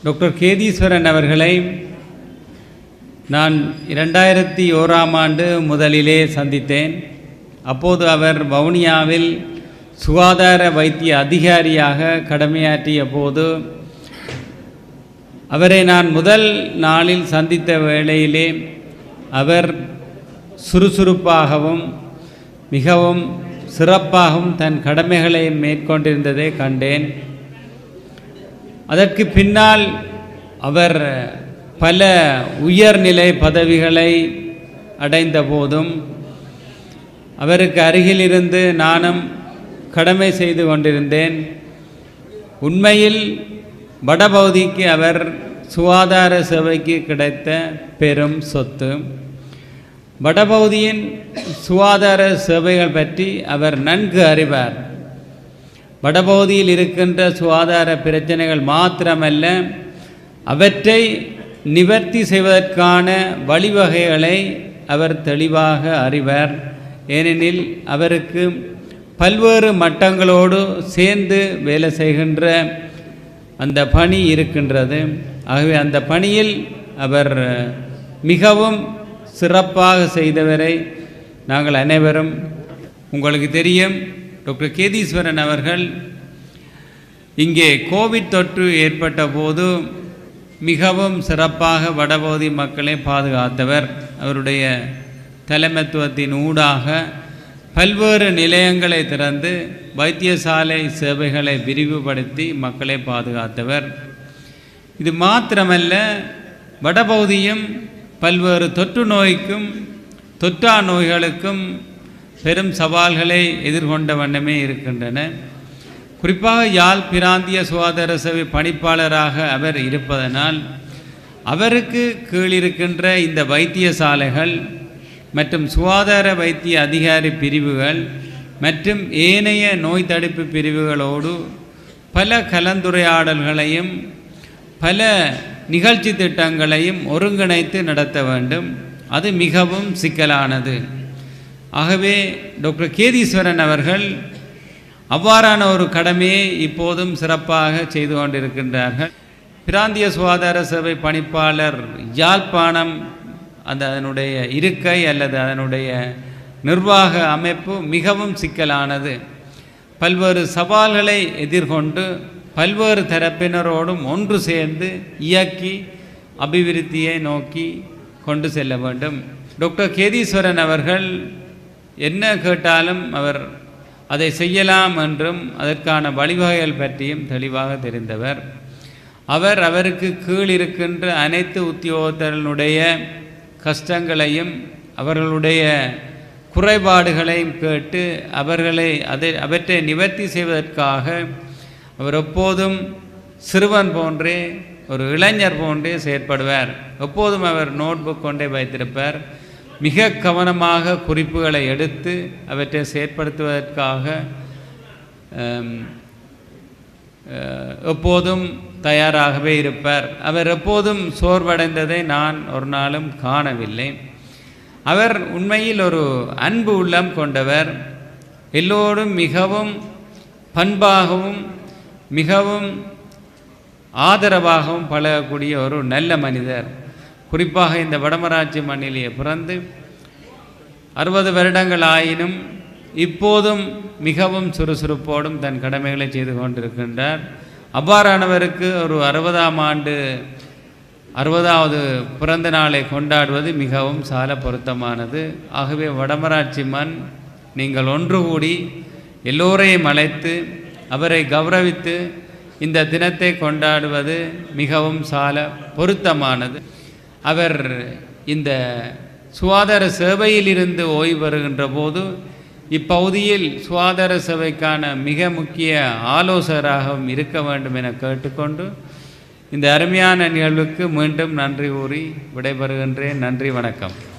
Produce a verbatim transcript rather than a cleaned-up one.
Doctor Ketheeswaran அவர்களை நான் இரண்டாயிரத்தி ஓராம் ஆண்டு முதலிலே சந்தித்தேன். அப்போது அவர் வவுனியாவில் சுகாதார வைத்திய அதிகாரியாக கடமையாற்றிய போது அவரை நான் முதல் நாளில் சந்தித்த வேளையிலே அவர் சுறுசுறுப்பாகவும் மிகவும் சிறப்பாகவும் தன் கடமைகளை மேற்கொண்டிருந்ததை கண்டேன். அதற்கு பின்னால் அவர் பல உயர்நிலை பதவிகளை அடைந்த போதும் அவருக்கு அருகிலிருந்து நானும் கடமை செய்து கொண்டிருந்தேன். உண்மையில் வடபகுதிக்கு அவர் சுகாதார சேவைக்கு கிடைத்த பெரும் சொத்து. வடபகுதியின் சுகாதார சேவைகள் பற்றி அவர் நன்கு அறிவார். வடபகுதியில் இருக்கின்ற சுகாதார பிரச்சனைகள் மாத்திரமல்ல, அவற்றை நிவர்த்தி செய்வதற்கான வழிவகைகளை அவர் தெளிவாக அறிவார். ஏனெனில் அவருக்கு பல்வேறு மட்டங்களோடு சேர்ந்து வேலை செய்கின்ற அந்த பணி இருக்கின்றது. ஆகவே அந்த பணியில் அவர் மிகவும் சிறப்பாக செய்தவரை நாங்கள் அனைவரும் உங்களுக்கு தெரியும். டாக்டர் கேதீஸ்வரன் அவர்கள் இங்கே கோவிட் தொற்று ஏற்பட்ட போது மிகவும் சிறப்பாக வடபகுதி மக்களை பாதுகாத்தவர். அவருடைய தலைமைத்துவத்தின் ஊடாக பல்வேறு நிலையங்களை திறந்து வைத்தியசாலை சேவைகளை விரிவுபடுத்தி மக்களை பாதுகாத்தவர். இது மாத்திரமல்ல, வடபகுதியும் பல்வேறு தொற்று நோய்க்கும் தொற்றா நோய்களுக்கும் பெரும் சவால்களை எதிர்கொண்ட வண்ணமே இருக்கின்றன. குறிப்பாக யாழ் பிராந்திய சுகாதார சேவை பணிப்பாளராக அவர் இருப்பதனால் அவருக்கு கீழிருக்கின்ற இந்த வைத்தியசாலைகள் மற்றும் சுகாதார வைத்திய அதிகாரி பிரிவுகள் மற்றும் ஏனைய நோய் தடுப்பு பிரிவுகளோடு பல கலந்துரையாடல்களையும் பல நிகழ்ச்சி திட்டங்களையும் ஒருங்கிணைத்து நடத்த வேண்டும். அது மிகவும் சிக்கலானது. ஆகவே டாக்டர் கேதீஸ்வரன் அவர்கள் அவ்வாறான ஒரு கடமையை இப்போதும் சிறப்பாக செய்து கொண்டிருக்கின்றார்கள். பிராந்திய சுகாதார சேவை பணிப்பாளர் யாழ்ப்பாணம் அந்த அதனுடைய இருக்கை அல்லது அதனுடைய நிர்வாக அமைப்பு மிகவும் சிக்கலானது. பல்வேறு சவால்களை எதிர்கொண்டு பல்வேறு தரப்பினரோடும் ஒன்று சேர்ந்து இயக்கி அபிவிருத்தியை நோக்கி கொண்டு செல்ல வேண்டும். டாக்டர் கேதீஸ்வரன் அவர்கள் என்ன கேட்டாலும் அவர் அதை செய்யலாம் என்றும் அதற்கான வழிவகைகள் பற்றியும் தெளிவாக தெரிந்தவர். அவர் அவருக்கு கீழ் இருக்கின்ற அனைத்து உத்தியோகத்தர்களுடைய கஷ்டங்களையும் அவர்களுடைய குறைபாடுகளையும் கேட்டு அவர்களை அதை அவற்றை நிவர்த்தி செய்வதற்காக அவர் எப்போதும் சிறுவன் போன்றே ஒரு இளைஞர் போன்றே செயற்படுவார். எப்போதும் அவர் நோட்புக் கொண்டே வைத்திருப்பார். மிக கவனமாக குறிப்புகளை எடுத்து அவற்றை செயற்படுத்துவதற்காக எப்போதும் தயாராகவே இருப்பார். அவர் எப்போதும் சோர்வடைந்ததை நான் ஒரு நாளும் காணவில்லை. அவர் உண்மையில் ஒரு அன்பு உள்ளம் கொண்டவர். எல்லோரும் மிகவும் பண்பாகவும் மிகவும் ஆதரவாகவும் பழகக்கூடிய ஒரு நல்ல மனிதர். குறிப்பாக இந்த வடமராட்சி மண்ணிலேயே பிறந்து அறுபது வருடங்கள் ஆயினும் இப்போதும் மிகவும் சுறுசுறுப்போடும் தன் கடமைகளை செய்து கொண்டிருக்கின்றார். அவ்வாறானவருக்கு ஒரு அறுபதாம் ஆண்டு அறுபதாவது பிறந்த நாளை கொண்டாடுவது மிகவும் சால பொருத்தமானது. ஆகவே வடமராட்சி மண் நீங்கள் ஒன்று கூடி எல்லோரையும் அழைத்து அவரை கௌரவித்து இந்த தினத்தை கொண்டாடுவது மிகவும் சால பொருத்தமானது. அவர் இந்த சுகாதார சேவையிலிருந்து ஓய்வு பெறுகின்ற போது இப்பகுதியில் சுகாதார சேவைக்கான மிக முக்கிய ஆலோசகராகவும் இருக்க வேண்டும் என கேட்டுக்கொண்டு இந்த அருமையான நிகழ்வுக்கு மீண்டும் நன்றி கூறி விடைபெறுகின்றேன். நன்றி, வணக்கம்.